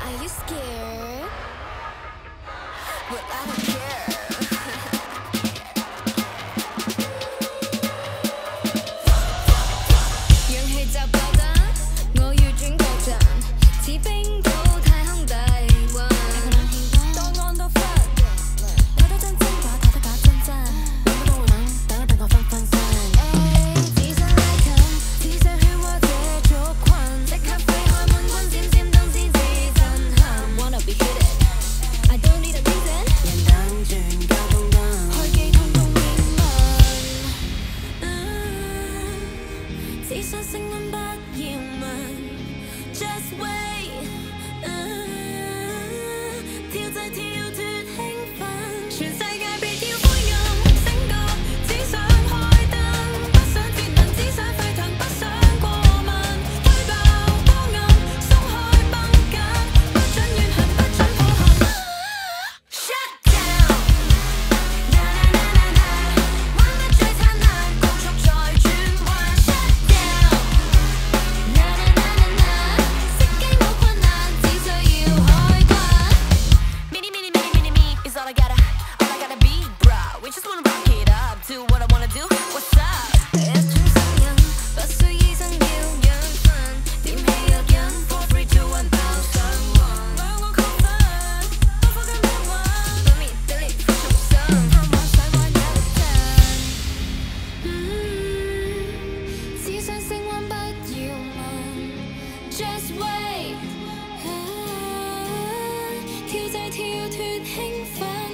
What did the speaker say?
Are you scared? But I don't care. 氧氣就爆彈，我要轉角站，似冰島太空大運。檔案都分，睇得真真假，睇得假真真，諗都會等，等我分分身。只想拉近，只想圈或者族群，即刻揮開滿軍閃閃燈先至震撼。Wanna be hit it, I don't need a reason。人等轉交通燈，開機通通面問，只想聲音不要問 ，Just wait。跳掣跳脱興奮，全世界別要灰暗，醒覺只想開燈，不想節能，只想沸騰，不想過問，推爆光暗，鬆開繃緊，不准怨恨，不准抱憾。Shut down，na na na na na，玩得最燦爛，高速再轉彎。Shut down，na na na na na，熄機冇困難，只需要開關。Mini mini mini mini me is all I gotta be, bro. We just wanna rock it up, do what I wanna do. What's up？一種聲音，不需醫生要養分，點起吸引 for free to one 爆上雲。兩個確診，多科跟不穩，對面 delete 重生，看玩使玩一陣。只想升溫不要問 ，just wait。跳掣跳脱興奮。